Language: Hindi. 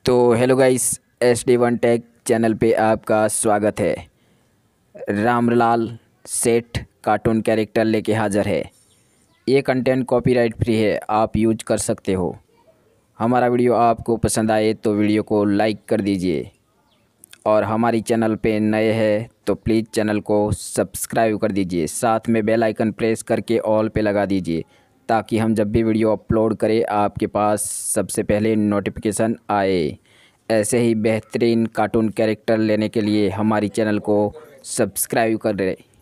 तो hello guys, SD1 take channel पे आपका स्वागत है। रामलाल सेठ कार्टून कैरेक्टर लेके हाज़िर है। ये कंटेंट कॉपीराइट फ्री है, आप यूज कर सकते हो। हमारा वीडियो आपको पसंद आए तो वीडियो को लाइक कर दीजिए और हमारी चैनल पे नए हैं तो प्लीज़ चैनल को सब्सक्राइब कर दीजिए। साथ में बेल आइकन प्रेस करके ऑल पे लगा दीजिए ताकि हम जब भी वीडियो अपलोड करें आपके पास सबसे पहले नोटिफिकेशन आए। ऐसे ही बेहतरीन कार्टून कैरेक्टर लेने के लिए हमारी चैनल को सब्सक्राइब कर दें।